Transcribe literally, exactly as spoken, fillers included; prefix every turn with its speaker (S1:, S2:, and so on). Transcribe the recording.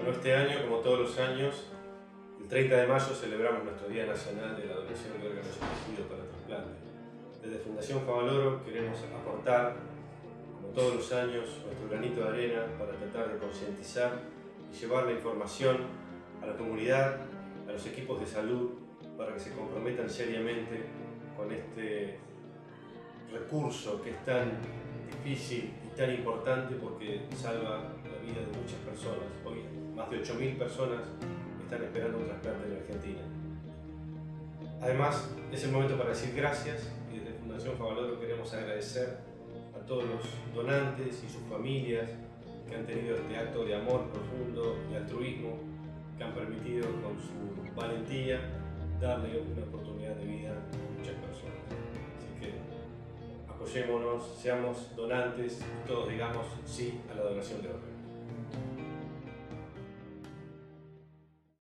S1: Bueno, este año, como todos los años, el treinta de mayo celebramos nuestro Día Nacional de la Donación de Órganos y Tejidos para Trasplante. Desde Fundación Favaloro queremos aportar, como todos los años, nuestro granito de arena para tratar de concientizar y llevar la información a la comunidad, a los equipos de salud, para que se comprometan seriamente con este recurso que es tan difícil y tan importante porque salva la vida de muchas personas. Hoy más de ocho mil personas están esperando un trasplante en Argentina. Además, es el momento para decir gracias y desde Fundación Favaloro queremos agradecer a todos los donantes y sus familias que han tenido este acto de amor profundo y altruismo, que han permitido con su valentía darle una oportunidad de vida a muchas personas. Así que apoyémonos, seamos donantes y todos digamos sí a la donación de órganos.